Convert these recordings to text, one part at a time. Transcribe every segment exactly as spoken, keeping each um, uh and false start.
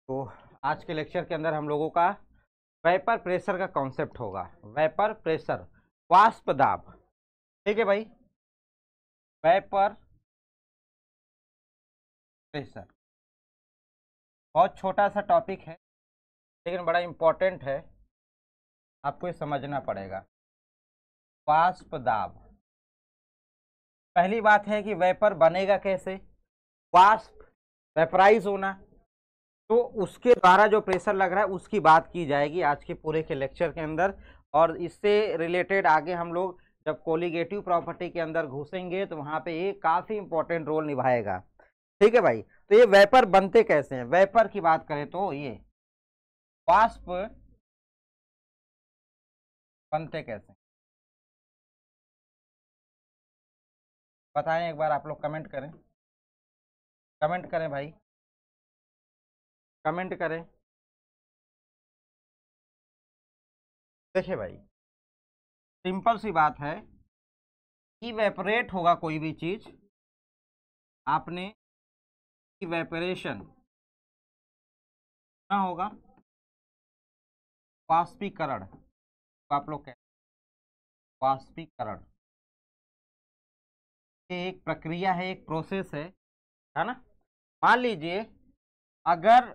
तो आज के लेक्चर के अंदर हम लोगों का वेपर प्रेशर का कॉन्सेप्ट होगा। वेपर प्रेशर, वाष्प दाब। ठीक है भाई, वेपर प्रेशर बहुत छोटा सा टॉपिक है लेकिन बड़ा इंपॉर्टेंट है, आपको ये समझना पड़ेगा। वाष्प दाब, पहली बात है कि वेपर बनेगा कैसे। वाष्प वेपराइज होना, तो उसके द्वारा जो प्रेशर लग रहा है उसकी बात की जाएगी आज के पूरे के लेक्चर के अंदर। और इससे रिलेटेड आगे हम लोग जब कोलिगेटिव प्रॉपर्टी के अंदर घुसेंगे तो वहां पे ये काफी इंपॉर्टेंट रोल निभाएगा। ठीक है भाई, तो ये वेपर बनते कैसे हैं। वेपर की बात करें तो ये वाष्प बनते कैसे हैं बताएं, एक बार आप लोग कमेंट करें, कमेंट करें भाई, कमेंट करें। देखिए भाई, सिंपल सी बात है, इवेपोरेट होगा कोई भी चीज, आपने इवेपोरेशन ना होगा, वाष्पीकरण, तो आप लोग कहते हैं वाष्पीकरण। ये एक प्रक्रिया है, एक प्रोसेस है, है ना। मान लीजिए अगर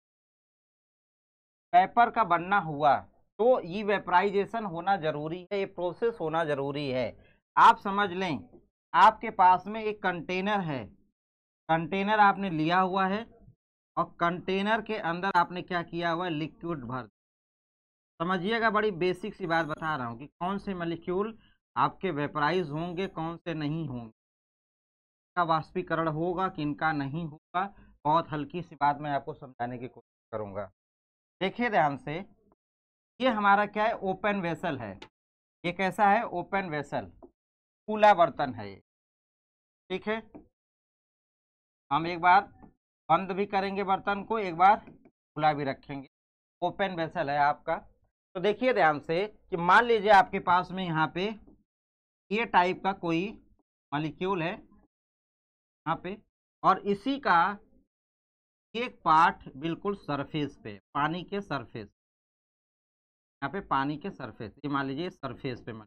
पेपर का बनना हुआ तो ये वेपराइजेशन होना जरूरी है, ये प्रोसेस होना जरूरी है। आप समझ लें, आपके पास में एक कंटेनर है, कंटेनर आपने लिया हुआ है और कंटेनर के अंदर आपने क्या किया हुआ है, लिक्विड भर। समझिएगा, बड़ी बेसिक सी बात बता रहा हूँ कि कौन से मॉलिक्यूल आपके वेपराइज होंगे, कौन से नहीं होंगे, का वाष्पीकरण होगा कि इनका नहीं होगा। बहुत हल्की सी बात मैं आपको समझाने की कोशिश करूंगा। देखिए ध्यान से, ये हमारा क्या है, ओपन वेसल है। ये कैसा है, ओपन वेसल, खुला बर्तन है ये। ठीक है, हम एक बार बंद भी करेंगे बर्तन को, एक बार खुला भी रखेंगे। ओपन वेसल है आपका। तो देखिए ध्यान से कि मान लीजिए आपके पास में यहाँ पे ये टाइप का कोई मॉलिक्यूल है यहाँ पे, और इसी का एक पार्ट बिल्कुल सरफेस पे, पानी के सरफेस, यहाँ पे पानी के सरफेस, ये मान लीजिए सरफेस पे,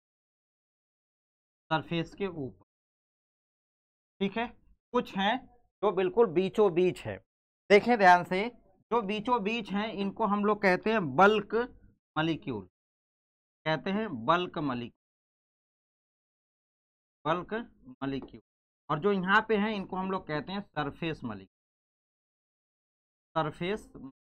सरफेस के ऊपर। ठीक है, कुछ हैं जो बिल्कुल बीचों बीच है। देखें ध्यान से, जो बीचों बीच हैं इनको हम लोग कहते हैं बल्क मॉलिक्यूल, कहते हैं बल्क मॉलिक्यूल, बल्क मॉलिक्यूल। और जो यहाँ पे हैं इनको हम लोग कहते हैं सरफेस मॉलिक्यूल, सरफेस।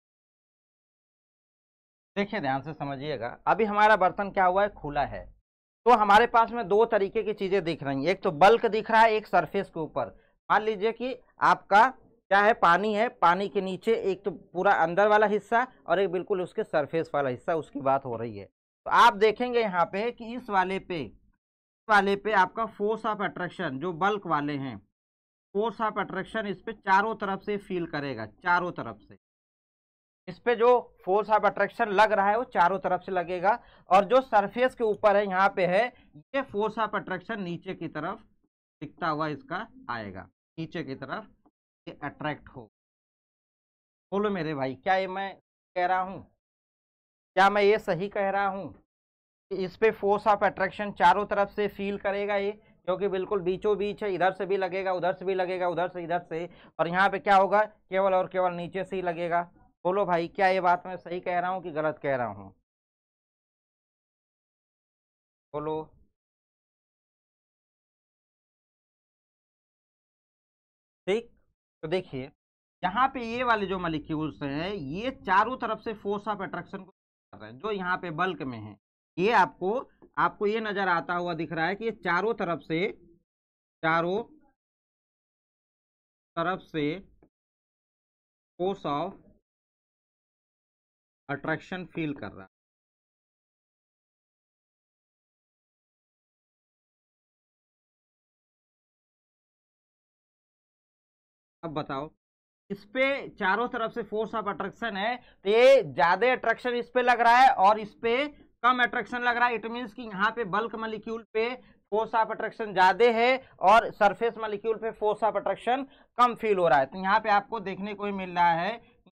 देखिए ध्यान से समझिएगा, अभी हमारा बर्तन क्या हुआ है, खुला है। तो हमारे पास में दो तरीके की चीजें दिख रही हैं, एक तो बल्क दिख रहा है, एक सरफेस के ऊपर। मान लीजिए कि आपका क्या है, पानी है, पानी के नीचे एक तो पूरा अंदर वाला हिस्सा और एक बिल्कुल उसके सरफेस वाला हिस्सा, उसकी बात हो रही है। तो आप देखेंगे यहाँ पे कि इस वाले पे, इस वाले पे आपका फोर्स ऑफ अट्रैक्शन, जो बल्क वाले हैं, फोर्स ऑफ अट्रैक्शन इस पे चारों तरफ से फील करेगा, चारों तरफ से इस पे जो फोर्स ऑफ अट्रैक्शन लग रहा है वो चारों तरफ से लगेगा। और जो सरफेस के ऊपर है, यहाँ पे है, ये फोर्स ऑफ अट्रैक्शन नीचे की तरफ दिखता हुआ इसका आएगा, नीचे की तरफ ये अट्रैक्ट हो। बोलो मेरे भाई, क्या ये मैं कह रहा हूँ, क्या मैं ये सही कह रहा हूँ कि इस पे फोर्स ऑफ अट्रैक्शन चारों तरफ से फील करेगा ये, क्योंकि बिल्कुल बीचों बीच है, इधर से भी लगेगा, उधर से भी लगेगा, उधर से इधर से, और यहाँ पे क्या होगा, केवल और केवल नीचे से ही लगेगा। बोलो भाई, क्या ये बात मैं सही कह रहा हूँ कि गलत कह रहा हूँ, बोलो। ठीक, तो देखिए यहाँ पे ये वाले जो मॉलिक्यूल्स हैं ये चारों तरफ से फोर्स ऑफ अट्रैक्शन को कर रहे हैं, जो यहाँ पे बल्क में है। ये आपको आपको ये नजर आता हुआ दिख रहा है कि ये चारों तरफ से, चारों तरफ से फोर्स ऑफ अट्रैक्शन फील कर रहा है। अब बताओ, इस पे चारों तरफ से फोर्स ऑफ अट्रैक्शन है, तो ये ज्यादा अट्रैक्शन इस पे लग रहा है और इस पे कम अट्रैक्शन लग रहा है। इट मीन्स कि यहाँ पे बल्क मॉलिक्यूल पे फोर्स ऑफ अट्रैक्शन ज्यादा है और सरफेस मॉलिक्यूल पे फोर्स ऑफ अट्रैक्शन कम फील हो रहा है। तो यहाँ पे आपको देखने को मिल रहा है,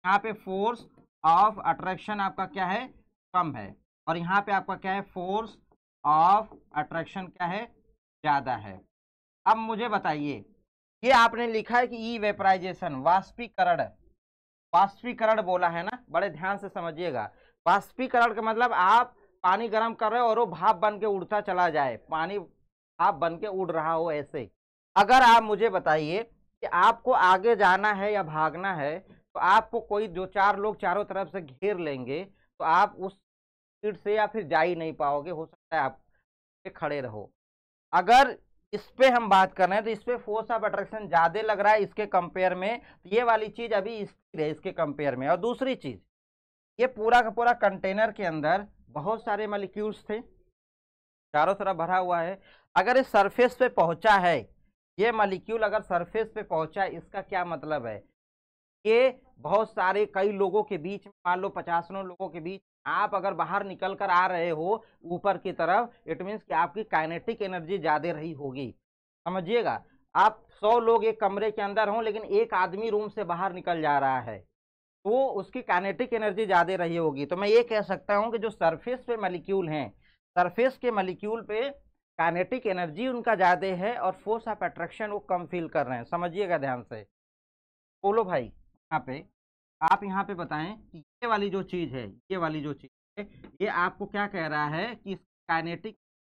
यहाँ पे फोर्स ऑफ अट्रैक्शन आपका क्या है, कम है, और यहाँ पे आपका क्या है, फोर्स ऑफ अट्रैक्शन क्या है, ज्यादा है। अब मुझे बताइए, ये आपने लिखा है कि ई वेपराइजेशन, वाष्पीकरण, वाष्पीकरण बोला है ना, बड़े ध्यान से समझिएगा। वाष्पीकरण का मतलब आप पानी गर्म कर रहे हो और वो भाप बन के उड़ता चला जाए, पानी भाप बन के उड़ रहा हो ऐसे। अगर आप मुझे बताइए कि आपको आगे जाना है या भागना है, तो आपको कोई दो चार लोग चारों तरफ से घेर लेंगे, तो आप उस स्पीड से या फिर जा ही नहीं पाओगे, हो सकता है आप खड़े रहो। अगर इस पे हम बात कर रहे हैं तो इस पे फोर्स ऑफ अट्रैक्शन ज्यादा लग रहा है इसके कंपेयर में, तो ये वाली चीज अभी स्थिर है इसके कंपेयर में। और दूसरी चीज, ये पूरा का पूरा कंटेनर के अंदर बहुत सारे मॉलिक्यूल्स थे, चारों तरफ भरा हुआ है। अगर इस सरफेस पे पहुंचा है, ये मॉलिक्यूल अगर सरफेस पे पहुंचा है, इसका क्या मतलब है, ये बहुत सारे कई लोगों के बीच में, मान लो पचासों लोगों के बीच आप अगर बाहर निकल कर आ रहे हो ऊपर की तरफ, इट मीन्स कि आपकी काइनेटिक एनर्जी ज्यादा रही होगी। समझिएगा, आप सौ लोग एक कमरे के अंदर हों लेकिन एक आदमी रूम से बाहर निकल जा रहा है, तो उसकी काइनेटिक एनर्जी ज्यादा रही होगी। तो मैं ये कह सकता हूं कि जो सरफेस पे मॉलिक्यूल हैं, सरफेस के मॉलिक्यूल पे काइनेटिक एनर्जी उनका ज्यादा है और फोर्स ऑफ अट्रैक्शन वो कम फील कर रहे हैं। समझिएगा ध्यान से, बोलो भाई। यहाँ पे आप यहाँ पे बताएं कि ये वाली जो चीज है, ये वाली जो चीज है, ये आपको क्या कह रहा है कि काइनेटिक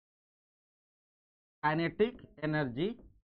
काइनेटिक एनर्जी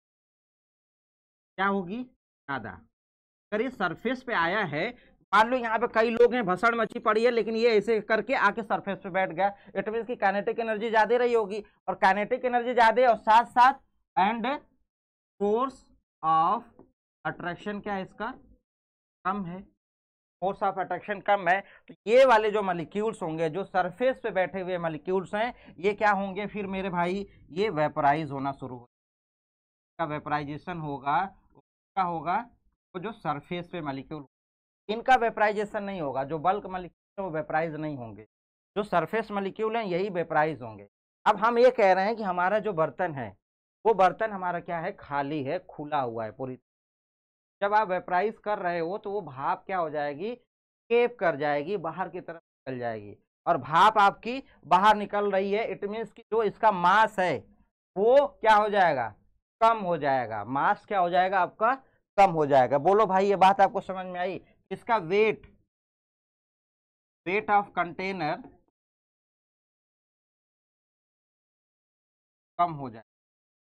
क्या होगी, ज्यादा। अगर ये सरफेस पे आया है, मान लो यहाँ पे कई लोग हैं, भसड़ मची पड़ी है, लेकिन ये ऐसे करके आके सरफेस पे बैठ गया, इट मीन की काइनेटिक एनर्जी ज्यादा रही होगी, और काइनेटिक एनर्जी ज्यादा और साथ साथ एंड फोर्स ऑफ अट्रैक्शन क्या है इसका, कम है, फोर्स ऑफ अट्रैक्शन कम है। तो ये वाले जो मॉलिक्यूल्स होंगे, जो सरफेस पे बैठे हुए मॉलिक्यूल्स हैं, ये क्या होंगे फिर मेरे भाई, ये वेपराइज होना शुरू हो, का वेपराइजेशन होगा, क्या होगा, वो जो सरफेस पे मॉलिक्यूल, इनका वेपराइजेशन नहीं होगा, जो बल्क मॉलिक्यूल वो वेपराइज नहीं होंगे, जो सरफेस मॉलिक्यूल हैं यही वेपराइज होंगे। अब हम ये कह रहे हैं कि हमारा जो बर्तन है, वो बर्तन हमारा क्या है, खाली है, खुला हुआ है पूरी। जब आप वेपराइज कर रहे हो तो वो भाप क्या हो जाएगी, केप कर जाएगी, बाहर की तरफ निकल जाएगी, और भाप आपकी बाहर निकल रही है, इट मीन्स कि जो इसका मास है वो क्या हो जाएगा, कम हो जाएगा, मास क्या हो जाएगा आपका, कम हो जाएगा। बोलो भाई, ये बात आपको समझ में आई। इसका वेट, वेट ऑफ कंटेनर कम हो जाए,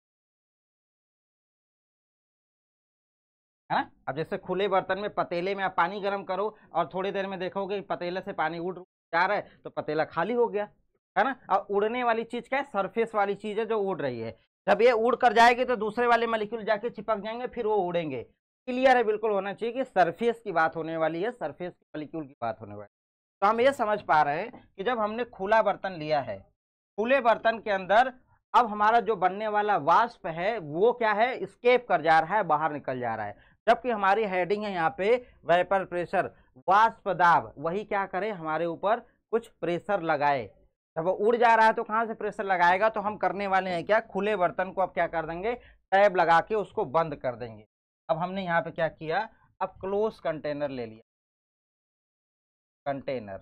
है ना। अब जैसे खुले बर्तन में, पतीले में आप पानी गर्म करो और थोड़ी देर में देखोगे पतीले से पानी उड़ जा रहा है, तो पतीला खाली हो गया, है ना। और उड़ने वाली चीज क्या है, सरफेस वाली चीज है जो उड़ रही है। जब ये उड़ कर जाएगी तो दूसरे वाले मॉलिक्यूल जाके चिपक जाएंगे, फिर वो उड़ेंगे। क्लियर है, बिल्कुल होना चाहिए कि सरफेस की बात होने वाली है, सरफेस के मॉलिक्यूल की बात होने वाली है। तो हम ये समझ पा रहे हैं कि जब हमने खुला बर्तन लिया है, खुले बर्तन के अंदर अब हमारा जो बनने वाला वाष्प है वो क्या है, स्केप कर जा रहा है, बाहर निकल जा रहा है। जबकि हमारी हेडिंग है यहाँ पे वेपर प्रेशर, वाष्प दाब, वही क्या करे, हमारे ऊपर कुछ प्रेशर लगाए। जब वो उड़ जा रहा है तो कहाँ से प्रेशर लगाएगा, तो हम करने वाले हैं क्या, खुले बर्तन को अब क्या कर देंगे, टैब लगा के उसको बंद कर देंगे। अब हमने यहाँ पे क्या किया, अब क्लोज कंटेनर ले लिया, कंटेनर,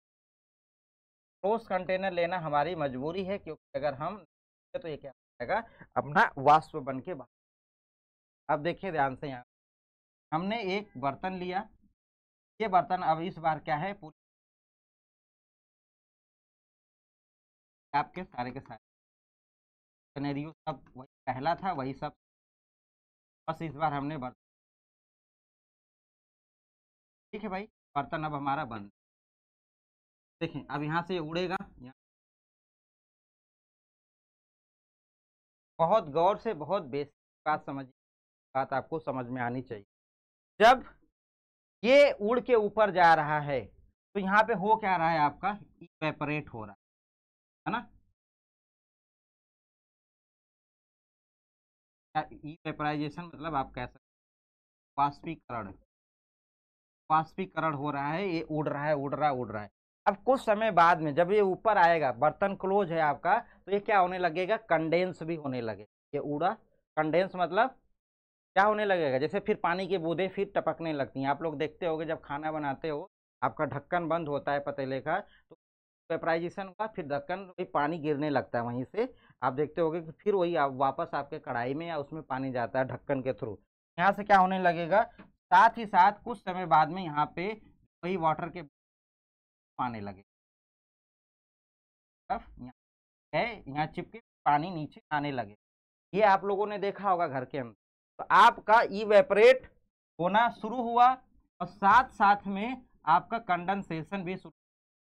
क्लोज कंटेनर लेना हमारी मजबूरी है, क्योंकि अगर हम तो ये क्या हो जाएगा, अपना वाष्प बन के बाहर। अब देखिए ध्यान से, यहाँ हमने एक बर्तन लिया, ये बर्तन अब इस बार क्या है, पूरी आपके सारे के सारे सिनेरियो सब वही पहला था, वही सब, बस इस बार हमने बर्तन, ठीक है भाई, बर्तन अब हमारा बंद। देखें अब यहाँ से उड़ेगा, यहाँ बहुत गौर से, बहुत बेसिक बात समझिए, बात आपको समझ में आनी चाहिए। जब ये उड़ के ऊपर जा रहा है तो यहाँ पे हो क्या रहा है, आपका इवेपोरेट हो रहा है ना, इवेपोराइजेशन मतलब आप कह सकते वाष्पीकरण, वाष्पीकरण हो रहा है, ये उड़ रहा है, उड़ रहा है, उड़ रहा है। अब कुछ समय बाद में जब ये ऊपर आएगा, बर्तन क्लोज है आपका, तो ये क्या होने लगेगा, कंडेंस भी होने लगे, ये उड़ा, कंडेंस मतलब क्या होने लगेगा, जैसे फिर पानी की बूंदें फिर टपकने लगती हैं। आप लोग देखते होगे जब खाना बनाते हो आपका ढक्कन बंद होता है पतीले का, तो वेपराइजेशन हुआ, फिर ढक्कन वही पानी गिरने लगता है वहीं से, आप देखते होगे कि फिर वही आप वापस आपके कढ़ाई में या उसमें पानी जाता है ढक्कन के थ्रू। यहाँ से क्या होने लगेगा, साथ ही साथ कुछ समय बाद में यहाँ पे वही वाटर के आने लगे, यहाँ है यहाँ चिपके पानी नीचे आने लगे। ये आप लोगों ने देखा होगा घर के अंदर। तो आपका इवेपरेट होना शुरू हुआ और साथ साथ में आपका कंडेंसेशन भी शुरू।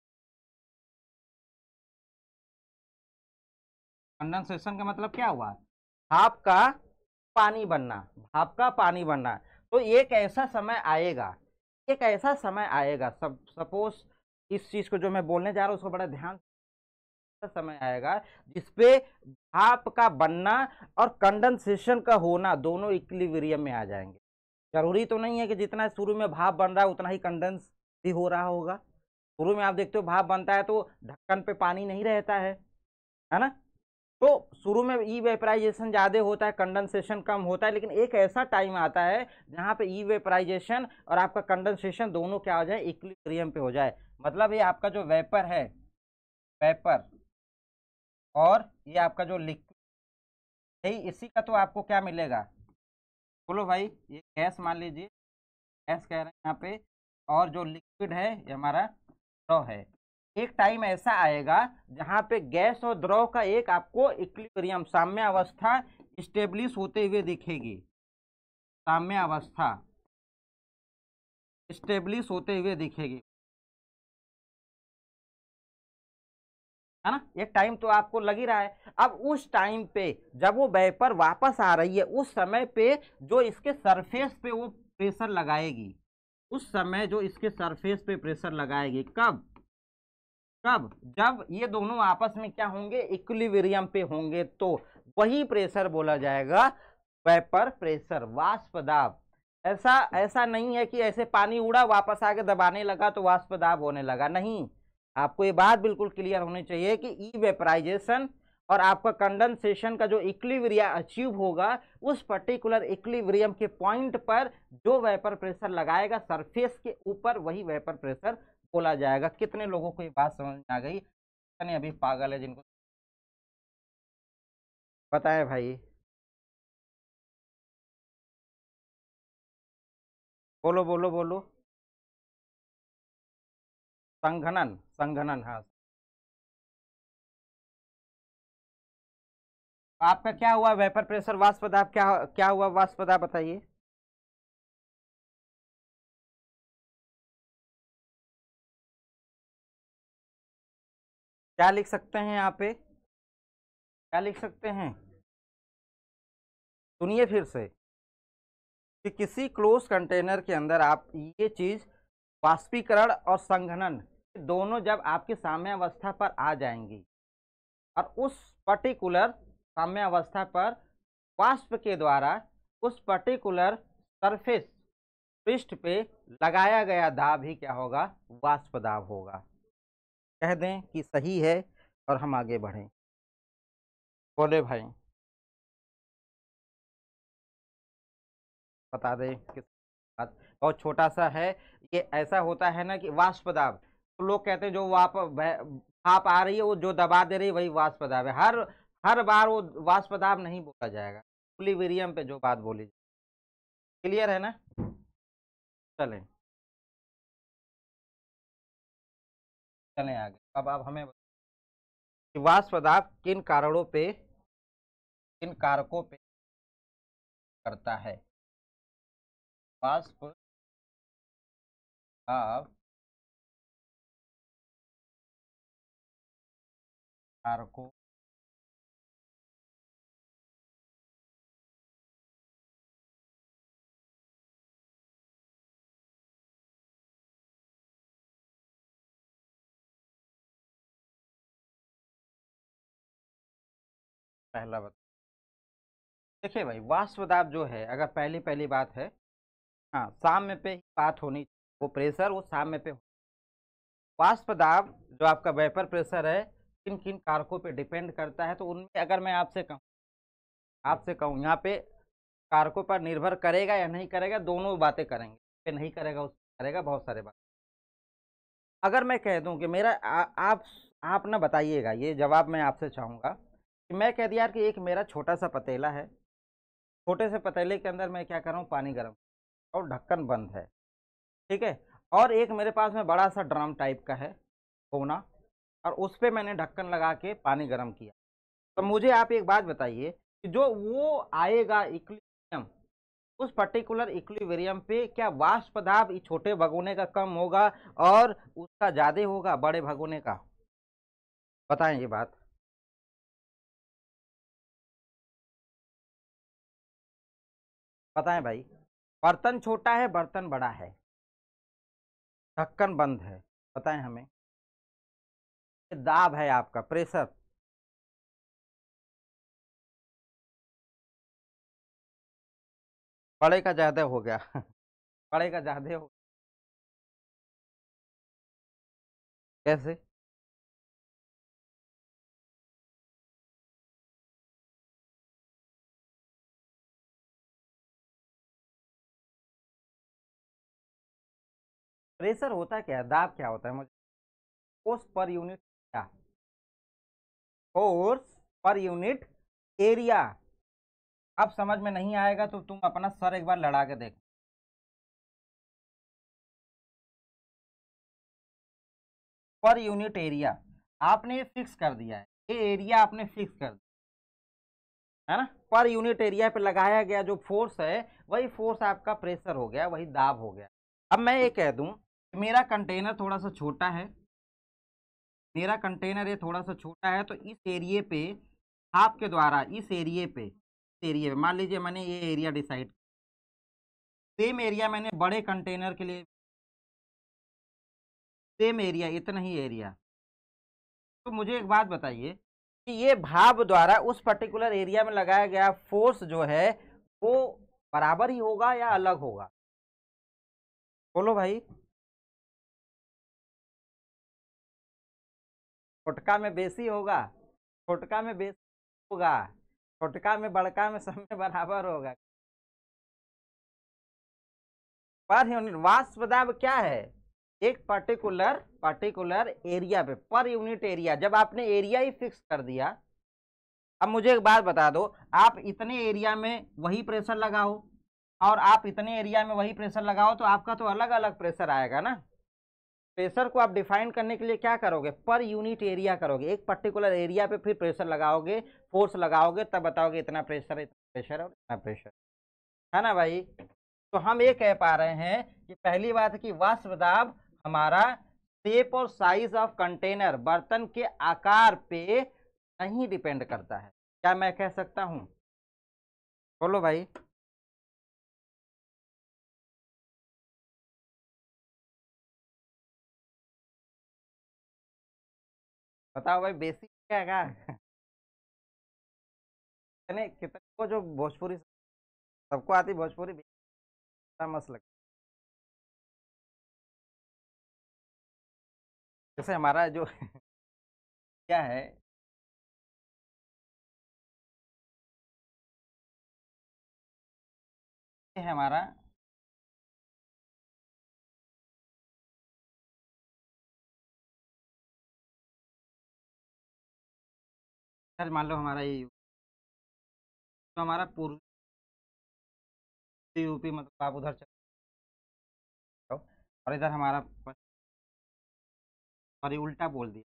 कंडेंसेशन का मतलब क्या हुआ, भाप का पानी बनना, भाप का पानी बनना। तो एक ऐसा समय आएगा, एक ऐसा समय आएगा, सब सपोज इस चीज को जो मैं बोलने जा रहा हूं उसको बड़ा ध्यान, समय आएगा जिसपे भाप का बनना और कंडेंसेशन का होना दोनों इक्विलिब्रियम में आ जाएंगे। जरूरी तो नहीं है कि जितना शुरू में भाप बन रहा है उतना ही कंडेंस भी हो रहा होगा। शुरू में आप देखते हो भाप बनता है तो ढक्कन पे पानी नहीं रहता है, है ना, तो शुरू में ई वेपराइजेशन ज्यादा होता है, कंडेंसेशन कम होता है। लेकिन एक ऐसा टाइम आता है जहां पे ई वेपराइजेशन और आपका कंडेंसेशन दोनों क्या हो जाए, इक्विलिब्रियम पे हो जाए। मतलब ये आपका जो वेपर है, वेपर और ये आपका जो लिक्विड है, इसी का तो आपको क्या मिलेगा, बोलो भाई, ये गैस मान लीजिए, गैस कह रहे हैं यहाँ पे, और जो लिक्विड है ये हमारा द्रव है। एक टाइम ऐसा आएगा जहां पे गैस और द्रव का एक आपको इक्विलिब्रियम, साम्य अवस्था स्टेब्लिश होते हुए दिखेगी, साम्य अवस्था स्टेब्लिश होते हुए दिखेगी, है ना। एक टाइम तो आपको लग ही रहा है। अब उस टाइम पे जब वो वेपर वापस आ रही है, उस समय पे जो इसके सरफेस पे वो प्रेशर लगाएगी, उस समय जो इसके सरफेस पे प्रेशर लगाएगी, कब कब जब ये दोनों आपस में क्या होंगे, इक्विलिब्रियम पे होंगे, तो वही प्रेशर बोला जाएगा वेपर प्रेशर, वाष्प दाब। ऐसा ऐसा नहीं है कि ऐसे पानी उड़ा वापस आके दबाने लगा तो वाष्प दाब होने लगा, नहीं। आपको ये बात बिल्कुल क्लियर होनी चाहिए कि ई वेपराइजेशन और आपका कंडेंसेशन का जो इक्विलिब्रियम अचीव होगा, उस पर्टिकुलर इक्विलिब्रियम के पॉइंट पर जो वेपर प्रेशर लगाएगा सरफेस के ऊपर, वही वेपर प्रेशर बोला जाएगा। कितने लोगों को ये बात समझ में आ गई, कितने अभी पागल है जिनको बताए भाई, बोलो बोलो बोलो। संघनन, संघनन, हाँ। आपका क्या हुआ, वेपर प्रेशर वाष्प दाब, क्या क्या हुआ वाष्प दाब, बताइए। क्या लिख सकते हैं यहाँ पे, क्या लिख सकते हैं, सुनिए फिर से, कि किसी क्लोज कंटेनर के अंदर आप ये चीज वाष्पीकरण और संघनन दोनों जब आपकी साम्य अवस्था पर आ जाएंगी और उस पर्टिकुलर साम्य अवस्था पर वाष्प के द्वारा उस पर्टिकुलर सरफेस पृष्ठ पे लगाया गया दाब ही क्या होगा, वाष्प दाब होगा। कह दें कि सही है और हम आगे बढ़ें, बोले भाई, बता दें किस बात, बहुत छोटा सा है। ये ऐसा होता है ना कि वाष्प दाब, तो लोग कहते हैं जो वाप भाप आ रही है वो जो दबा दे रही है वही वाष्प दाब है। हर हर बार वो वाष्प दाब नहीं बोला जाएगा, इक्विलिब्रियम पे जो बात बोली। क्लियर है ना, चलें चलें आगे। अब अब हमें कि वाष्प दाब किन कारणों पे, किन कारकों पे करता है, वाष्प दाब कारकों, पहला बता, देखिए भाई वाष्प दाब जो है, अगर पहली पहली बात है, हाँ साम्य पे ही बात होनी, वो प्रेशर वो साम्य पे। वाष्प दाब जो आपका वेपर प्रेशर है, किन किन कारकों पे डिपेंड करता है, तो उनमें अगर मैं आपसे कहूँ, आपसे कहूँ यहाँ पे कारकों पर निर्भर करेगा या नहीं करेगा, दोनों बातें करेंगे, पे नहीं करेगा उस करेगा, बहुत सारे बात। अगर मैं कह दूं कि मेरा आ, आप आप ना बताइएगा, ये जवाब मैं आपसे चाहूंगा कि मैं कह दिया यार कि एक मेरा छोटा सा पतीला है, छोटे से पतीले के अंदर मैं क्या कर रहा हूँ, पानी गर्म, और ढक्कन बंद है, ठीक है। और एक मेरे पास में बड़ा सा ड्रम टाइप का है कोना, और उस पे मैंने ढक्कन लगा के पानी गर्म किया। तो मुझे आप एक बात बताइए कि जो वो आएगा इक्विलिब्रियम, उस पर्टिकुलर इक्विलिब्रियम पे क्या वाष्प दाब इस छोटे भगोने का कम होगा और उसका ज्यादा होगा बड़े भगोने का? बताएं ये बात। बताएं भाई। बर्तन छोटा है, बर्तन बड़ा है, ढक्कन बंद है, बताएं हमें। ये दाब है आपका, प्रेशर। बड़े का ज्यादा हो गया बड़े का ज्यादा हो, कैसे? प्रेशर होता क्या है, दाब क्या होता है मुझे, फोर्स पर यूनिट क्या, फोर्स पर यूनिट एरिया। अब समझ में नहीं आएगा तो तुम अपना सर एक बार लड़ा के देखो। पर यूनिट एरिया आपने ये फिक्स कर दिया है, ये एरिया आपने फिक्स कर दिया है ना, पर यूनिट एरिया पे लगाया गया जो फोर्स है वही फोर्स आपका प्रेशर हो गया, वही दाब हो गया। अब मैं ये कह दूं कि मेरा कंटेनर थोड़ा सा छोटा है, मेरा कंटेनर ये थोड़ा सा छोटा है, तो इस एरिए पे आपके द्वारा इस एरिए पे इस एरिए पे मान लीजिए मैंने ये एरिया डिसाइड, सेम एरिया मैंने बड़े कंटेनर के लिए, सेम एरिया, इतना ही एरिया। तो मुझे एक बात बताइए कि ये भाप द्वारा उस पर्टिकुलर एरिया में लगाया गया फोर्स जो है वो बराबर ही होगा या अलग होगा? बोलो भाई। छोटका में बेसी होगा, छोटका में बेसी होगा, छोटका में बड़का में सब में बराबर होगा। पर यूनिट वाष्प दाब क्या है, एक पर्टिकुलर पर्टिकुलर एरिया पे, पर यूनिट एरिया, जब आपने एरिया ही फिक्स कर दिया। अब मुझे एक बात बता दो, आप इतने एरिया में वही प्रेशर लगाओ और आप इतने एरिया में वही प्रेशर लगाओ तो आपका तो अलग अलग प्रेशर आएगा ना। प्रेशर को आप डिफाइन करने के लिए क्या करोगे, पर यूनिट एरिया करोगे, एक पर्टिकुलर एरिया पे फिर प्रेशर लगाओगे, फोर्स लगाओगे, तब बताओगे इतना प्रेशर, इतना प्रेशर और इतना प्रेशर, है ना भाई। तो हम ये कह पा रहे हैं कि पहली बात है कि वाष्प दाब हमारा शेप और साइज ऑफ कंटेनर, बर्तन के आकार पे नहीं डिपेंड करता है। क्या मैं कह सकता हूं? बोलो भाई। बताओ भाई, बेसिक क्या है कितने कितने को जो भोजपुरी सबको आती भोजपुरी, बेटा मस्त लगता। जैसे हमारा जो क्या है, ये है हमारा, सर मान लो हमारा ये तो हमारा पूर्वी यूपी, मतलब आप उधर चले जाओ और इधर हमारा पश्चिम, और ये उल्टा बोल दिया,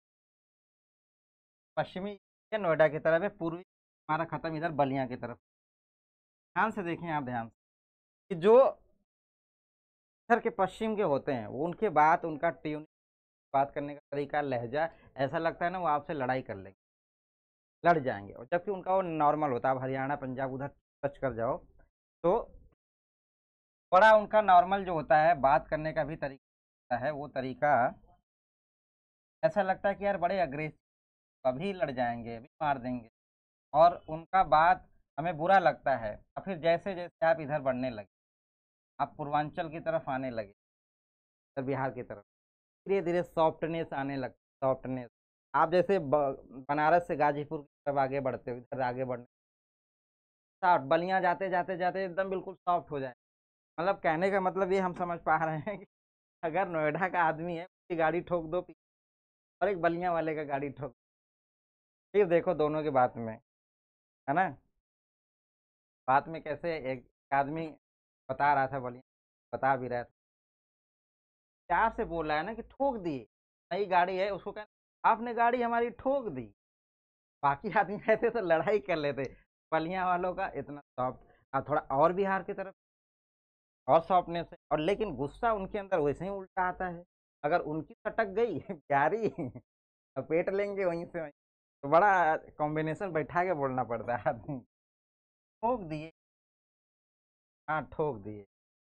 पश्चिमी या नोएडा की तरफ है, पूर्वी हमारा खत्म इधर बलिया की तरफ। ध्यान से देखें आप, ध्यान से कि जो इधर के पश्चिम के होते हैं वो उनके बात, उनका ट्यून, बात करने का तरीका, लहजा, ऐसा लगता है ना वो आपसे लड़ाई कर लेंगे, लड़ जाएंगे, और जबकि उनका वो नॉर्मल होता है। आप हरियाणा पंजाब उधर टच कर जाओ तो बड़ा उनका नॉर्मल जो होता है बात करने का भी तरीका है, वो तरीका ऐसा लगता है कि यार बड़े अग्रेसिव, अभी लड़ जाएंगे, अभी मार देंगे, और उनका बात हमें बुरा लगता है। और फिर जैसे जैसे आप इधर बढ़ने लगे, आप पूर्वांचल की तरफ आने लगे, उत्तर बिहार की तरफ, धीरे धीरे सॉफ्टनेस आने लगता, सॉफ्टनेस। आप जैसे ब- बनारस से गाजीपुर की तरफ आगे बढ़ते हो, इधर आगे बढ़ने सॉफ्ट, बलियां जाते जाते जाते एकदम बिल्कुल सॉफ्ट हो जाए। मतलब कहने का मतलब ये हम समझ पा रहे हैं कि अगर नोएडा का आदमी है, उसकी गाड़ी ठोक दो और एक बलिया वाले का गाड़ी ठोक, फिर देखो दोनों की बात में, है ना, बात में कैसे एक आदमी बता रहा था, बलिया बता भी रहा था, प्यार से बोल रहा है ना कि ठोक दिए, नई गाड़ी है, उसको कहना आपने गाड़ी हमारी ठोक दी। बाकी आदमी रहते तो लड़ाई कर लेते, बलिया वालों का इतना सॉफ्ट। अब थोड़ा और बिहार की तरफ और सॉफ्टनेस है, और लेकिन गुस्सा उनके अंदर वैसे ही उल्टा आता है। अगर उनकी सटक गई प्यारी लपेट लेंगे वहीं से वहीं। तो बड़ा कॉम्बिनेशन बैठा के बोलना पड़ता है आदमी। ठोक दिए, हाँ ठोक दिए।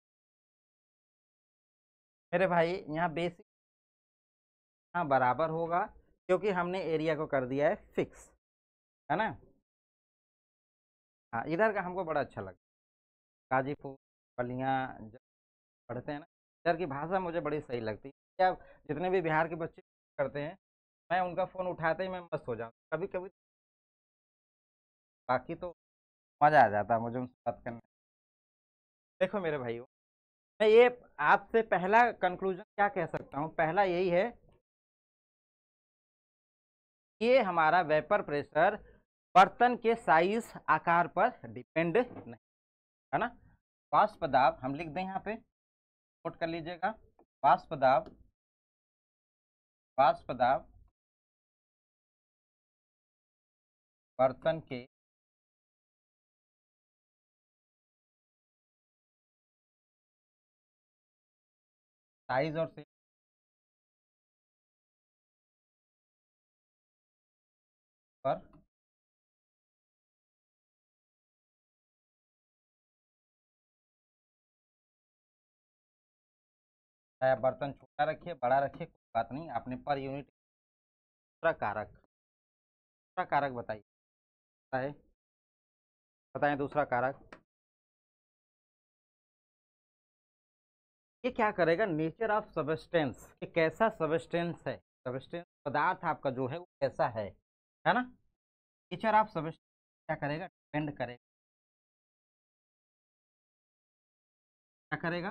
मेरे भाई यहाँ बेसिक हाँ बराबर होगा, क्योंकि हमने एरिया को कर दिया है फिक्स, है ना। हाँ इधर का हमको बड़ा अच्छा लगता है, गाजीपुर, बलिया, जब पढ़ते हैं ना, इधर की भाषा मुझे बड़ी सही लगती है। अब जितने भी बिहार के बच्चे करते हैं, मैं उनका फ़ोन उठाते ही मैं मस्त हो जाऊँ कभी कभी। बाकी तो मज़ा आ जाता है मुझे उनसे बात करने। देखो मेरे भाइयों, मैं ये आपसे पहला कंक्लूजन क्या कह सकता हूँ, पहला यही है, ये हमारा वेपर प्रेशर बर्तन के साइज आकार पर डिपेंड नहीं, है ना। वाष्प दाब हम लिख दें यहाँ पे, नोट कर लीजिएगा, वाष्प दाब, वाष्प दाब बर्तन के साइज और से पर चाहे आप बर्तन छोटा रखिए बड़ा रखिए कोई बात नहीं, आपने पर यूनिट। दूसरा कारक, दूसरा कारक बताइए, बताएं, बताएं दूसरा कारक। ये क्या करेगा, नेचर ऑफ सबस्टेंस, ये कैसा सबस्टेंस है, सबस्टेंस पदार्थ आपका जो है वो कैसा है है ना। नेचर ऑफ सबस्टेंस क्या करेगा, डिपेंड करेगा, क्या करेगा,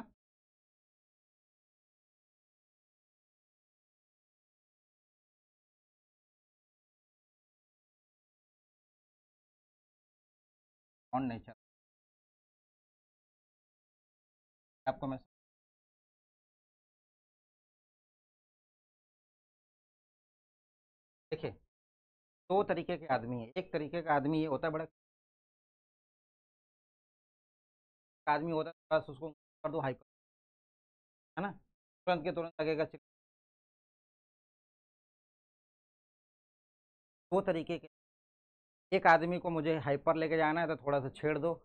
ऑन नेचर। आपको मैं देखिए, दो तरीके के आदमी है, एक तरीके का आदमी ये होता है, बड़ा आदमी होता है, बस उसको कर दो हाइपर, है ना, तुरंत के तुरंत लगेगा चिक। दो तरीके के, एक आदमी को मुझे हाइपर लेके जाना है तो थोड़ा सा छेड़ दो,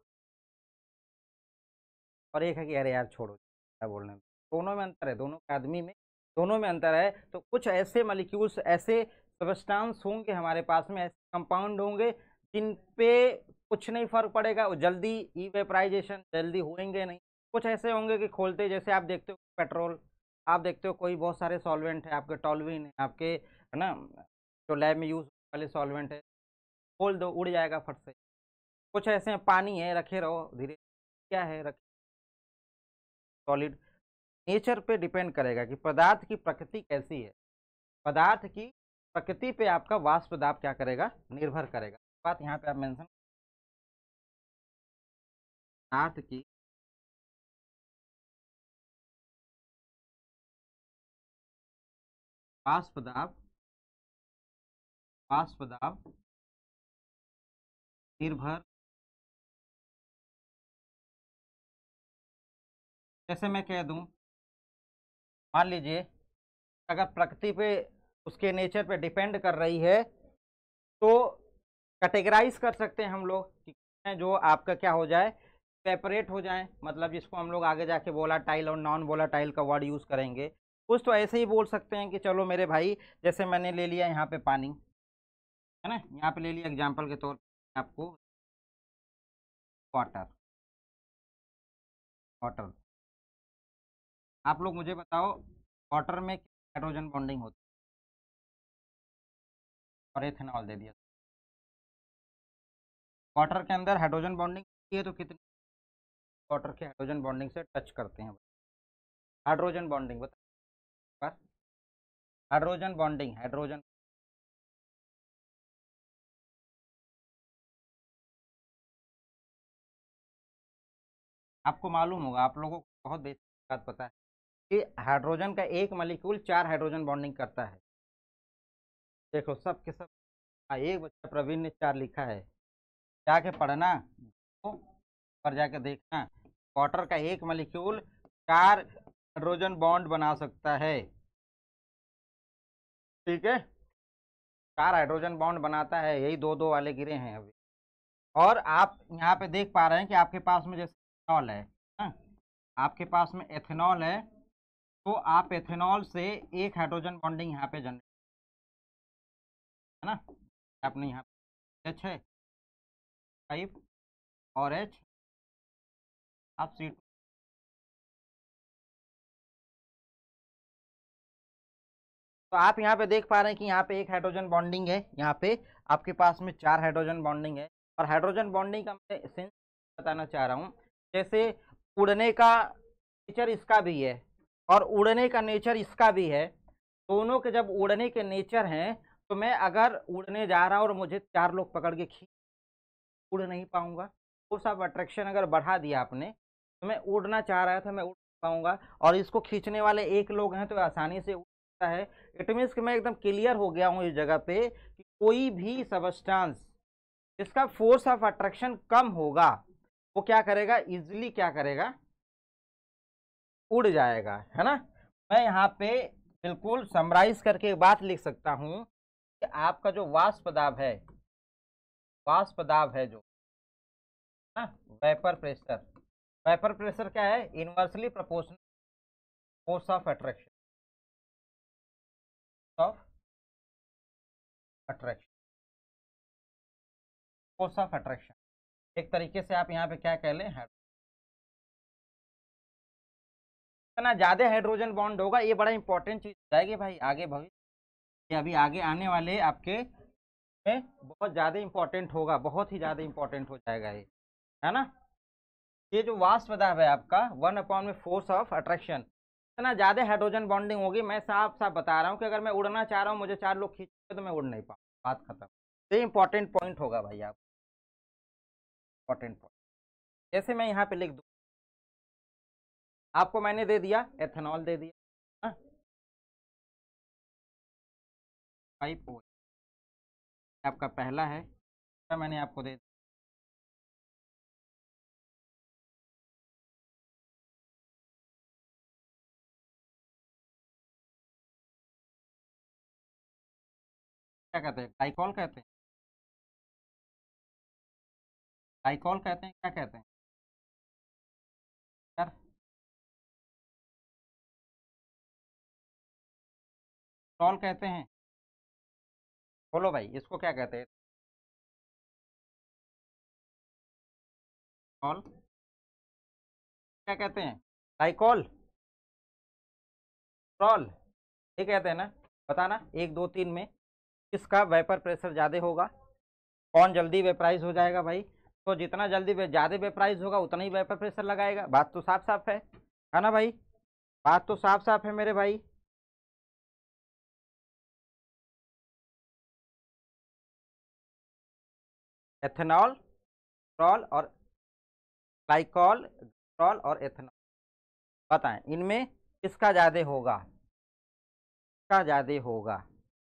और एक है कि अरे यार छोड़ो क्या बोलने में। दोनों में अंतर है, दोनों के आदमी में, दोनों में अंतर है। तो कुछ ऐसे मलिक्यूल्स, ऐसे सब्सटेंस होंगे हमारे पास में, ऐसे कंपाउंड होंगे जिन पे कुछ नहीं फर्क पड़ेगा, वो जल्दी इवेपराइजेशन जल्दी होंगे नहीं। कुछ ऐसे होंगे कि खोलते, जैसे आप देखते हो पेट्रोल, आप देखते हो कोई बहुत सारे सॉल्वेंट है आपके, टॉलविन है आपके, है ना, जो लैब में यूज वाले सॉल्वेंट है, खोल दो उड़ जाएगा फट से। कुछ ऐसे हैं, पानी है रखे रहो धीरे, क्या है रखे, सॉलिड। नेचर पे डिपेंड करेगा कि पदार्थ की प्रकृति कैसी है, पदार्थ की प्रकृति पे आपका वाष्प दाब क्या करेगा, निर्भर करेगा। बात यहाँ पे आप मेंशन, पदार्थ की वाष्प दाब, वाष्प दाब निर्भर, जैसे मैं कह दूं, मान लीजिए अगर प्रकृति पे, उसके नेचर पे डिपेंड कर रही है, तो कैटेगराइज कर सकते हैं हम लोग कि जो आपका क्या हो जाए, सेपरेट हो जाए, मतलब जिसको हम लोग आगे जाके वोलाटाइल और नॉन वोलाटाइल का वर्ड यूज़ करेंगे। कुछ तो ऐसे ही बोल सकते हैं कि चलो मेरे भाई, जैसे मैंने ले लिया यहाँ पे पानी, है ना, यहाँ पे ले लिया एग्जाम्पल के तौर पे आपको वाटर, वाटर। आप लोग मुझे बताओ, वाटर में हाइड्रोजन बॉन्डिंग होती है, और एथेनॉल दे दिया, वाटर के अंदर हाइड्रोजन बॉन्डिंग है तो कितनी वाटर के हाइड्रोजन बॉन्डिंग से टच करते हैं। हाइड्रोजन बॉन्डिंग बता, हाइड्रोजन बॉन्डिंग, हाइड्रोजन आपको मालूम होगा, आप लोगों को बहुत बेसिक बात पता है कि हाइड्रोजन का एक मॉलिक्यूल चार हाइड्रोजन बॉन्डिंग करता है। देखो सब के सब, हाँ, एक बच्चा प्रवीण ने चार लिखा है, जाके पढ़ना तो पर जाके देखना, वाटर का एक मॉलिक्यूल चार हाइड्रोजन बॉन्ड बना सकता है। ठीक है, चार हाइड्रोजन बॉन्ड बनाता है, यही दो दो वाले गिरे हैं अभी। और आप यहाँ पे देख पा रहे हैं कि आपके पास में जैसे एथेनॉल है, हाँ? आपके पास में एथेनॉल है, तो आप एथेनॉल से एक हाइड्रोजन बॉन्डिंग यहाँ पे जनरेट है ना, आपने यहाँ पे एच है फाइव और एच, आप सी तो आप यहाँ पे देख पा रहे हैं कि यहाँ पे एक हाइड्रोजन बॉन्डिंग है, यहाँ पे आपके पास में चार हाइड्रोजन बॉन्डिंग है। और हाइड्रोजन बॉन्डिंग का मैं सेंस बताना चाह रहा हूँ, जैसे उड़ने का नेचर इसका भी है और उड़ने का नेचर इसका भी है, दोनों के जब उड़ने के नेचर हैं तो मैं अगर उड़ने जा रहा हूँ और मुझे चार लोग पकड़ के खींच, उड़ नहीं पाऊंगा। फोर्स ऑफ अट्रैक्शन अगर बढ़ा दिया आपने तो मैं उड़ना चाह रहा था, मैं उड़ पाऊंगा, और इसको खींचने वाले एक लोग हैं तो आसानी से उड़ सकता है। इट मीन्स कि मैं एकदम क्लियर हो गया हूँ इस जगह पे कि कोई भी सबस्टांस जिसका फोर्स ऑफ अट्रैक्शन कम होगा वो क्या करेगा, इजिली क्या करेगा, उड़ जाएगा, है ना। मैं यहाँ पे बिल्कुल समराइज करके एक बात लिख सकता हूँ कि आपका जो वाष्प दाब है, वाष्प दाब है जो ना, वेपर प्रेशर, वेपर प्रेशर क्या है, inversely proportional force of attraction, of attraction, force of attraction. एक तरीके से आप यहाँ पे क्या कह लें, इतना ज्यादा हाइड्रोजन बॉन्ड होगा, ये बड़ा इंपॉर्टेंट चीज जाएगी भाई आगे भविष्य, अभी आगे आने वाले आपके में बहुत ज्यादा इंपॉर्टेंट होगा, बहुत ही ज्यादा इंपॉर्टेंट हो जाएगा ये, है ना। ये जो वाष्प दाब है आपका, वन अपॉन में फोर्स ऑफ अट्रैक्शन, इतना ज्यादा हाइड्रोजन बॉन्डिंग होगी, मैं साफ साफ बता रहा हूँ कि अगर मैं उड़ना चाह रहा हूँ, मुझे चार लोग खींचेंगे तो मैं उड़ नहीं पाऊँ, बात खत्म। ये इंपॉर्टेंट पॉइंट होगा भाई, आप इंपॉर्टेंट पॉइंट, जैसे मैं यहाँ पे लिख दूँ, आपको मैंने दे दिया एथेनॉल दे दिया, हाँ, फाइव ओ आपका पहला है, मैंने आपको दे दिया, क्या कहते हैं, ग्लाइकॉल कहते हैं, ग्लाइकॉल कहते हैं, क्या कहते हैं यार, टॉल कहते हैं, बोलो भाई इसको क्या कहते हैं, टॉल क्या कहते हैं, ग्लाइकॉल, टॉल, ये कहते हैं ना। बताना एक दो तीन में किसका वेपर प्रेशर ज़्यादा होगा, कौन जल्दी वेपराइज हो जाएगा भाई, तो जितना जल्दी वे ज़्यादा वेपराइज होगा उतना ही वेपर प्रेशर लगाएगा, बात तो साफ साफ है है ना भाई, बात तो साफ साफ है मेरे भाई। एथेनॉल, ट्रॉल और ग्लाइकॉल, ट्रॉल और एथेनॉल, बताएं इनमें किसका ज़्यादा होगा, किसका ज़्यादा होगा।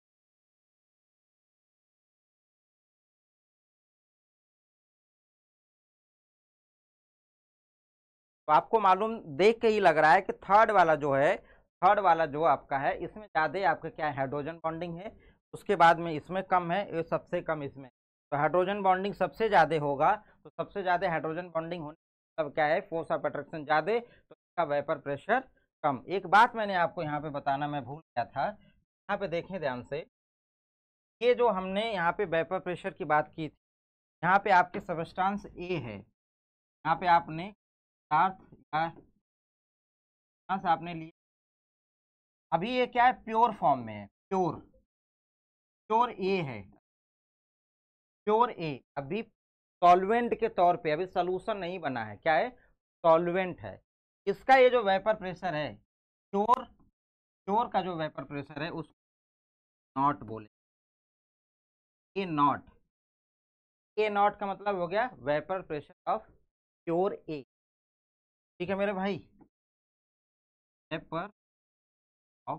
तो आपको मालूम देख के ही लग रहा है कि थर्ड वाला जो है, थर्ड वाला जो आपका है इसमें ज़्यादा आपका क्या है, हाइड्रोजन बॉन्डिंग है, उसके बाद में इसमें कम है, ये सबसे कम इसमें, तो हाइड्रोजन बॉन्डिंग सबसे ज़्यादा होगा, तो सबसे ज़्यादा हाइड्रोजन बॉन्डिंग होने तब क्या है, फोर्स ऑफ अट्रैक्शन ज़्यादा, तो इसका वेपर प्रेशर कम। एक बात मैंने आपको यहाँ पे बताना मैं भूल गया था, यहाँ पे देखें ध्यान से, ये जो हमने यहाँ पे वेपर प्रेशर की बात की थी, यहाँ पे आपके सबस्टांस ए है, यहाँ पे आपने पदार्थ या यहाँ से आपने लिया, अभी ये क्या है, प्योर फॉर्म में है, प्योर, प्योर ए है, प्योर ए, अभी सॉल्वेंट के तौर पे, अभी सॉल्यूशन नहीं बना है, क्या है, सॉल्वेंट है। इसका ये जो वेपर प्रेशर है, श्योर श्योर का जो वेपर प्रेशर है उसको नॉट बोले, ए नॉट। ए नॉट का मतलब हो गया vapour pressure of pure A. ठीक है मेरे भाई, वेपर ऑफ,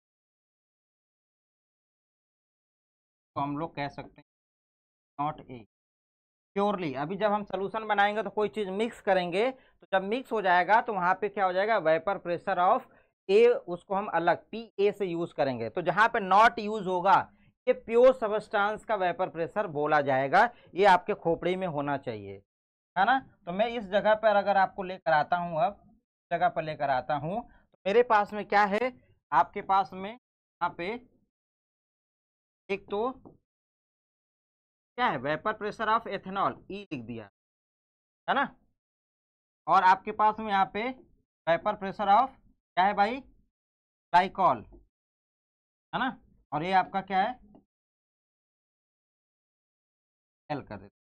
तो हम लोग कह सकते हैं नॉट ए, प्योरली। अभी जब हम सोल्यूशन बनाएंगे तो कोई चीज मिक्स करेंगे, तो जब मिक्स हो जाएगा तो वहां पे क्या हो जाएगा, वेपर प्रेशर ऑफ ए, उसको हम अलग पी ए से यूज करेंगे। तो जहां पे नॉट यूज होगा, ये प्योर सबस्टांस का वेपर प्रेशर बोला जाएगा। ये आपके खोपड़ी में होना चाहिए, है ना। तो मैं इस जगह पर अगर आपको लेकर आता हूं, अब जगह पर लेकर आता हूं, तो मेरे पास में क्या है, आपके पास में यहाँ पे एक तो क्या है, vapour pressure of ethanol, E लिख दिया, है ना। और आपके पास में यहाँ पे वेपर प्रेशर ऑफ क्या है भाई, ग्लाइकॉल, है ना। और ये आपका क्या है, एल कर देते,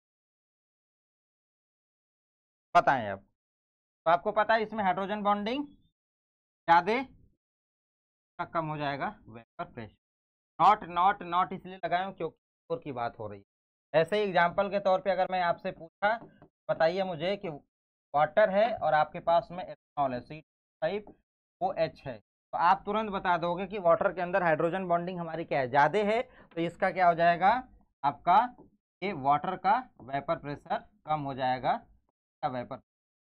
बताएं अब। तो आपको पता है इसमें हाइड्रोजन बॉन्डिंग ज्यादा का कम हो जाएगा vapour pressure. Not not not इसलिए लगाया हूं क्योंकि और की बात हो रही है। ऐसे ही एग्जाम्पल के तौर पे अगर मैं आपसे पूछा, बताइए मुझे कि वाटर है और आपके पास में एथेनॉल है, सी फाइव ओ एच है, तो आप तुरंत बता दोगे कि वाटर के अंदर हाइड्रोजन बॉन्डिंग हमारी क्या है, ज़्यादा है। तो इसका क्या हो जाएगा आपका, ये वाटर का वेपर प्रेशर कम हो जाएगा, का वेपर।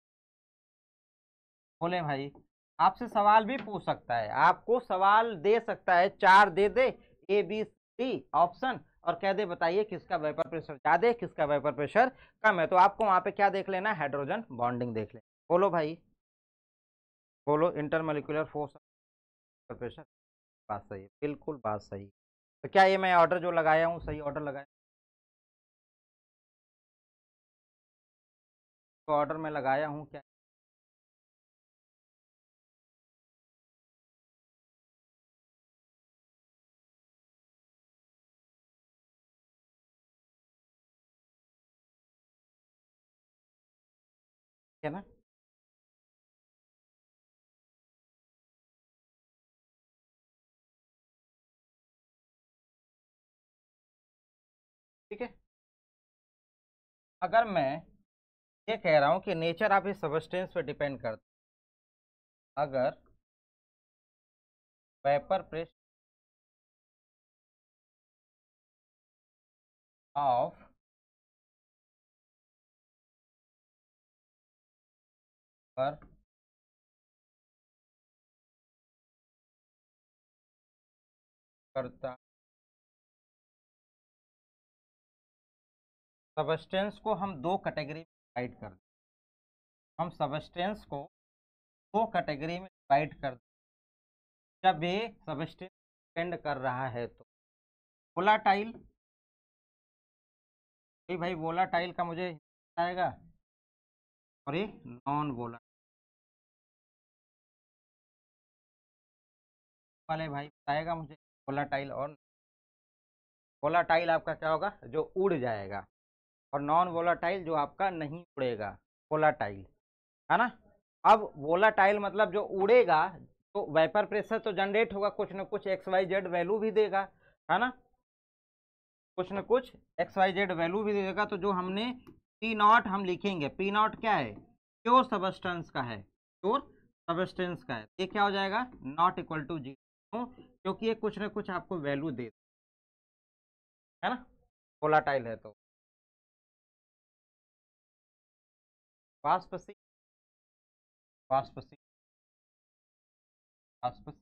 बोले भाई, आपसे सवाल भी पूछ सकता है, आपको सवाल दे सकता है, चार दे दे, ए बी सी ऑप्शन, और कह दे बताइए किसका वेपर प्रेशर ज्यादा है, किसका वेपर प्रेशर कम है। तो आपको वहां पे क्या देख लेना, हाइड्रोजन बॉन्डिंग देख लेना। बोलो भाई, बोलो, इंटरमोलिकुलर फोर्स प्रेशर। बात सही है, बिल्कुल बात सही। तो क्या ये मैं ऑर्डर जो लगाया हूँ सही ऑर्डर लगाया, तो ऑर्डर में लगाया हूँ क्या, है ना। ठीक है, अगर मैं ये कह रहा हूँ कि नेचर ऑफ इस सबस्टेंस पे डिपेंड करता है, अगर वेपर प्रेशर ऑफ पर करता, सबस्टेंस को हम दो कैटेगरी में डिवाइड कर दें, हम सबस्टेंस को दो कैटेगरी में डिवाइड कर दें जब ये सबस्टेंस डिपेंड कर रहा है। तो वोलाटाइल, भाई वोलाटाइल का मुझे आएगा, और ये नॉन वोला वाले भाई बताएगा मुझे, वोलाटाइल और वोलाटाइल आपका क्या होगा, जो उड़ जाएगा, और नॉन वोलाटाइल जो आपका नहीं उड़ेगा, वोलाटाइल, है ना। अब वोलाटाइल मतलब जो उड़ेगा, तो वेपर प्रेशर तो जनरेट होगा, कुछ न कुछ एक्स वाई जेड वैल्यू भी देगा, है ना, कुछ न कुछ एक्स वाई जेड वैल्यू भी देगा। तो जो हमने पी नॉट हम लिखेंगे, पी नॉट क्या है, प्योर सबस्टेंस का है, प्योर सबस्टेंस का है, ये क्या हो जाएगा, नॉट इक्वल टू जीरो, क्योंकि ये कुछ न कुछ आपको वैल्यू दे, है ना, वोलाटाइल है। तो वाष्प सी, वाष्प सी, वाष्प,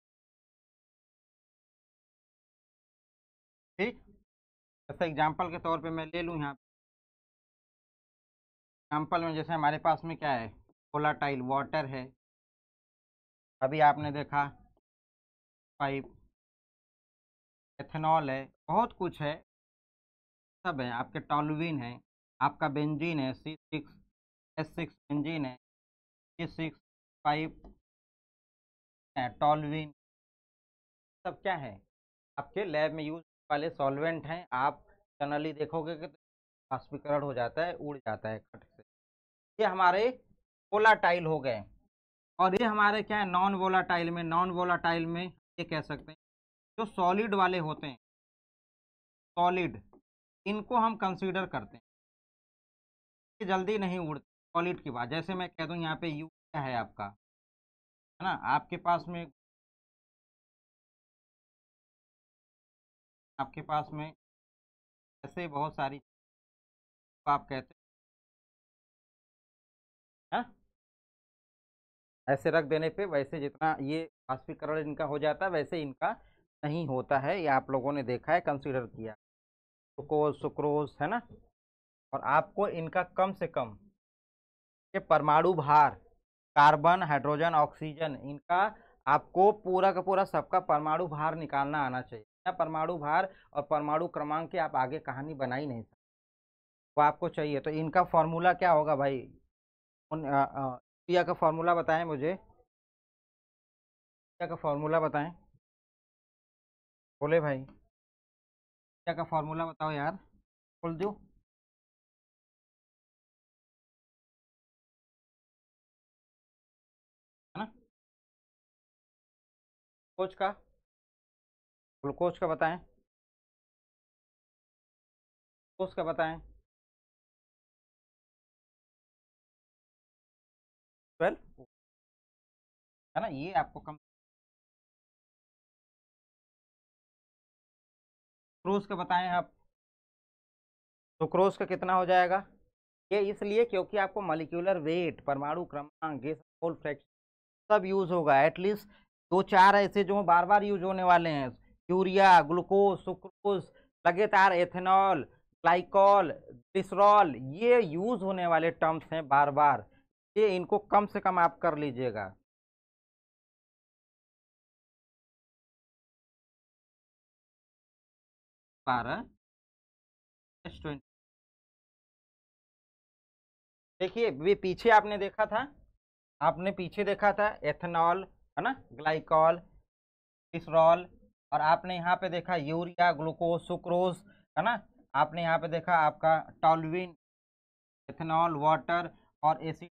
ठीक। जैसे एग्जाम्पल के तौर पे मैं ले लूँ यहाँ, एग्जाम्पल में जैसे हमारे पास में क्या है, वोलाटाइल वाटर है, अभी आपने देखा पाइप, एथेनॉल है, बहुत कुछ है, सब है, आपके टॉलुवीन है, आपका बेंजीन है, C six S six benzene है, सी सिक्स फाइव है, टॉलुवीन, सब क्या है, आपके लैब में यूज वाले सॉल्वेंट हैं। आप जनरली देखोगे कि वाष्पीकरण हो जाता है, उड़ जाता है खट से। ये हमारे वोलाटाइल हो गए। और ये हमारे क्या है, नॉन वोलाटाइल में नॉन वोलाटाइल में ये कह सकते हैं जो सॉलिड वाले होते हैं, सॉलिड, इनको हम कंसीडर करते हैं, ये जल्दी नहीं उड़ते सॉलिड की बात। जैसे मैं कह दूं यहाँ पे यू क्या है आपका, है ना, आपके पास में आपके पास में ऐसे बहुत सारी तो आप कहते हैं, ऐसे रख देने पे वैसे जितना ये वाष्पीकरण इनका हो जाता है वैसे इनका नहीं होता है, ये आप लोगों ने देखा है, कंसीडर किया। ग्लूकोज, सुक्रोज, है ना। और आपको इनका कम से कम ये परमाणु भार, कार्बन, हाइड्रोजन, ऑक्सीजन, इनका आपको पूरा का पूरा सबका परमाणु भार निकालना आना चाहिए। या परमाणु भार और परमाणु क्रमांक की आप आगे कहानी बना ही नहीं सकते, वो आपको चाहिए। तो इनका फॉर्मूला क्या होगा भाई, उन क्रिया का फॉर्मूला बताएं मुझे, क्रिया का फॉर्मूला बताएं, बोले भाई क्रिया का फॉर्मूला बताओ यार, बोल दो। है ना, ग्लूकोज का, ग्लूकोज का बताएं, ग्लूकोज का बताएं, ट्वेल्व, है ना, ये आपको कम। सुक्रोज का बताएं आप, सुक्रोज का कितना हो जाएगा, ये इसलिए क्योंकि आपको मॉलिक्यूलर वेट, परमाणु क्रमांक, ये मोल फ्रैक्शन सब यूज होगा। एटलीस्ट दो चार ऐसे जो बार बार यूज होने वाले हैं, यूरिया, ग्लूकोज, सुक्रोज, लगातार एथेनॉल, ग्लाइकॉल, ग्लिसरॉल, ये यूज होने वाले टर्म्स हैं बार बार, ये इनको कम से कम आप कर लीजिएगा। बारह ट्वेंटी, देखिए वे पीछे आपने देखा था, आपने पीछे देखा था एथेनॉल, है ना, ग्लाइकॉल, ग्लिसरॉल, और आपने यहाँ पे देखा यूरिया, ग्लूकोज, सुक्रोज, है ना, आपने यहाँ पे देखा आपका टॉल्यूइन, एथेनॉल, वाटर और एसिड।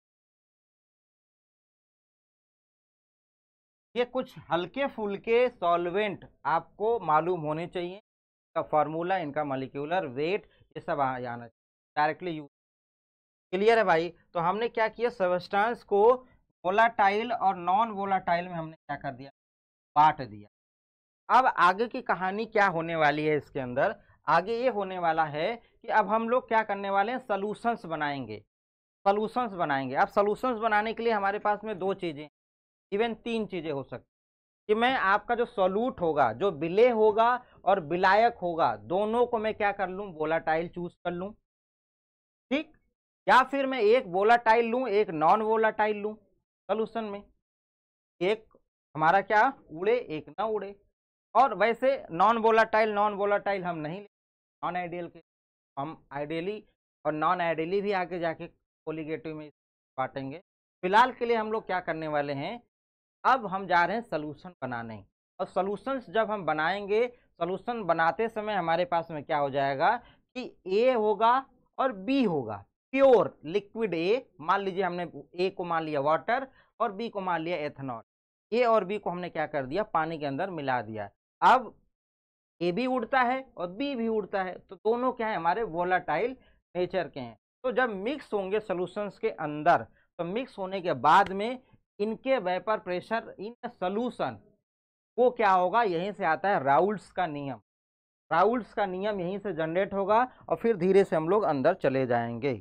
ये कुछ हल्के फुल्के सॉल्वेंट आपको मालूम होने चाहिए, इनका फार्मूला, इनका मॉलिक्यूलर वेट, ये सब आ जाना चाहिए डायरेक्टली यूज। क्लियर है भाई। तो हमने क्या किया, सब्सटेंस को वोलाटाइल और नॉन वोलाटाइल में हमने क्या कर दिया, बांट दिया। अब आगे की कहानी क्या होने वाली है इसके अंदर, आगे ये होने वाला है कि अब हम लोग क्या करने वाले हैं, सॉल्यूशंस बनाएंगे, सॉल्यूशंस बनाएंगे। अब सॉल्यूशंस बनाने के लिए हमारे पास में दो चीजें, इवन तीन चीजें हो सकती, कि मैं आपका जो सॉल्यूट होगा, जो विलेय होगा और विलायक होगा, दोनों को मैं क्या कर लूं, वोलाटाइल चूज कर लूं, ठीक। या फिर मैं एक वोलाटाइल लूं, एक नॉन वोलाटाइल लूं सॉल्यूशन में, एक हमारा क्या उड़े, एक ना उड़े। और वैसे नॉन वोलाटाइल नॉन वोलाटाइल हम नहीं लेंगे, नॉन आइडियल के हम आइडियली और नॉन आइडियली भी आगे जाके कोलिगेटिव में बांटेंगे। फिलहाल के लिए हम लोग क्या करने वाले हैं, अब हम जा रहे हैं सोल्यूशन बनाने। और सोल्यूशंस जब हम बनाएंगे, सोल्यूशन बनाते समय हमारे पास में क्या हो जाएगा कि ए होगा और बी होगा, प्योर लिक्विड ए, मान लीजिए हमने ए को मान लिया वाटर और बी को मान लिया एथेनॉल, ए और बी को हमने क्या कर दिया, पानी के अंदर मिला दिया। अब ए भी उड़ता है और बी भी उड़ता है, तो दोनों क्या है, हमारे वोलाटाइल नेचर के हैं। तो जब मिक्स होंगे सॉल्यूशंस के अंदर, तो मिक्स होने के बाद में इनके वेपर प्रेशर इन सॉल्यूशन वो क्या होगा, यहीं से आता है राउल्ट्स का नियम, राउल्ट्स का नियम यहीं से जनरेट होगा और फिर धीरे से हम लोग अंदर चले जाएंगे।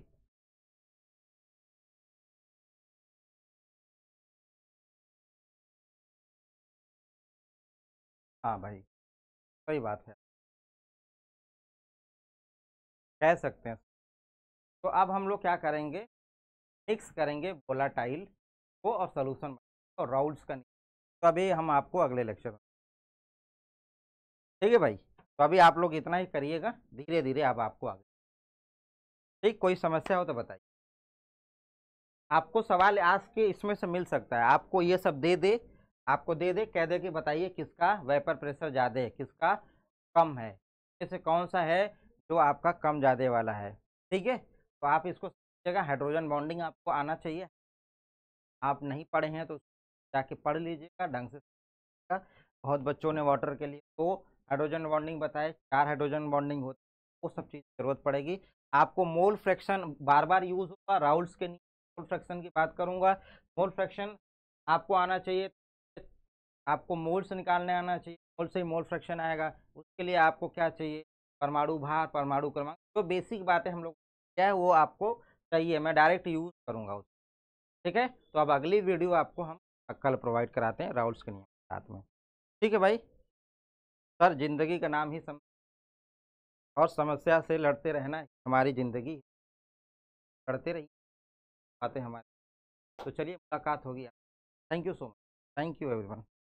हाँ भाई, सही बात है, कह सकते हैं। तो अब हम लोग क्या करेंगे, मिक्स करेंगे वोलाटाइल को और सोल्यूशन और राउल्ट्स का नियम। तो अभी हम आपको अगले लेक्चर में, ठीक है भाई। तो अभी आप लोग इतना ही करिएगा, धीरे धीरे अब आपको आगे, ठीक। कोई समस्या हो तो बताइए। आपको सवाल आज के इसमें से मिल सकता है, आपको ये सब दे दे, आपको दे दे, कह दे कि बताइए किसका वेपर प्रेशर ज़्यादा है, किसका कम है, जैसे कौन सा है जो आपका कम ज़्यादा वाला है। ठीक है, तो आप इसको समझिएगा, हाइड्रोजन बॉन्डिंग आपको आना चाहिए। आप नहीं पढ़े हैं तो जाके पढ़ लीजिएगा ढंग से। बहुत बच्चों ने वाटर के लिए तो हाइड्रोजन बॉन्डिंग बताए, चार हाइड्रोजन बॉन्डिंग होती है, वो सब चीज़ जरूरत पड़ेगी आपको। मोल फ्रैक्शन बार बार यूज होगा, राउल्ट्स के मोल फ्रैक्शन की बात करूंगा। मोल फ्रैक्शन आपको आना चाहिए, आपको मोल से निकालने आना चाहिए, मोल से ही मोल फ्रैक्शन आएगा। उसके लिए आपको क्या चाहिए, परमाणु भार, परमाणु क्रमांक, जो बेसिक बातें हम लोग क्या है वो आपको चाहिए, मैं डायरेक्ट यूज करूंगा उस। ठीक है, तो अब अगली वीडियो आपको हम कल प्रोवाइड कराते हैं राउल्ट्स के नियम के साथ में। ठीक है भाई, सर जिंदगी का नाम ही सम और समस्या से लड़ते रहना है हमारी जिंदगी, लड़ते रहिए बातें हमारी। तो चलिए मुलाकात होगी। Thank you so much, thank you everyone.